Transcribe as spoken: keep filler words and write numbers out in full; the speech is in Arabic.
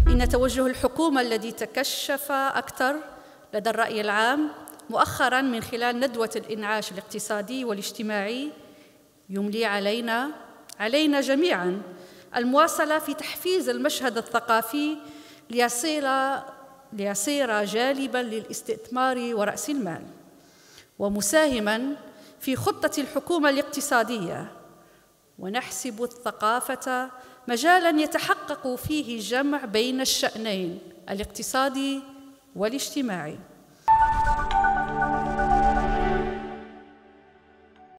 إن توجه الحكومة الذي تكشف أكثر لدى الرأي العام مؤخراً من خلال ندوة الإنعاش الاقتصادي والاجتماعي يملي علينا علينا جميعاً المواصلة في تحفيز المشهد الثقافي ليصير ليصير جالباً للاستثمار ورأس المال، ومساهماً في خطة الحكومة الاقتصادية. ونحسب الثقافة مجالاً يتحقق فيه الجمع بين الشأنين الاقتصادي والاجتماعي.